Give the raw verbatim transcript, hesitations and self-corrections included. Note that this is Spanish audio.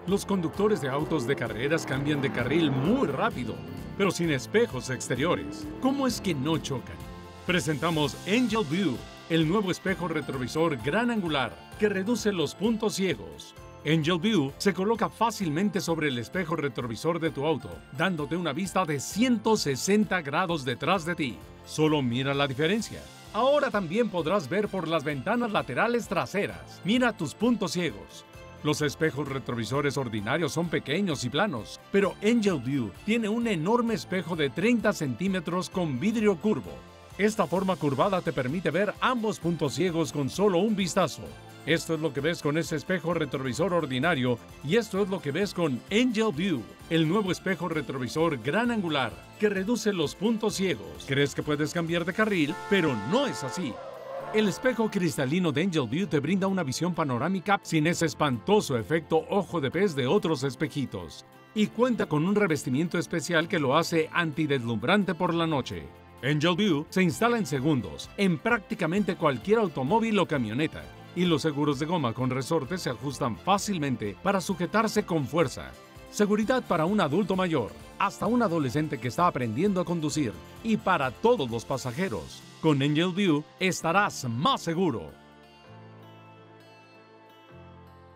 Los conductores de autos de carreras cambian de carril muy rápido, pero sin espejos exteriores. ¿Cómo es que no chocan? Presentamos Angel View, el nuevo espejo retrovisor gran angular que reduce los puntos ciegos. Angel View se coloca fácilmente sobre el espejo retrovisor de tu auto, dándote una vista de ciento sesenta grados detrás de ti. Solo mira la diferencia. Ahora también podrás ver por las ventanas laterales traseras. Mira tus puntos ciegos. Los espejos retrovisores ordinarios son pequeños y planos, pero Angel View tiene un enorme espejo de treinta centímetros con vidrio curvo. Esta forma curvada te permite ver ambos puntos ciegos con solo un vistazo. Esto es lo que ves con ese espejo retrovisor ordinario y esto es lo que ves con Angel View, el nuevo espejo retrovisor gran angular que reduce los puntos ciegos. Crees que puedes cambiar de carril, pero no es así. El espejo cristalino de Angel View te brinda una visión panorámica sin ese espantoso efecto ojo de pez de otros espejitos. Y cuenta con un revestimiento especial que lo hace antideslumbrante por la noche. Angel View se instala en segundos en prácticamente cualquier automóvil o camioneta. Y los seguros de goma con resorte se ajustan fácilmente para sujetarse con fuerza. Seguridad para un adulto mayor, hasta un adolescente que está aprendiendo a conducir y para todos los pasajeros. Con Angel View estarás más seguro.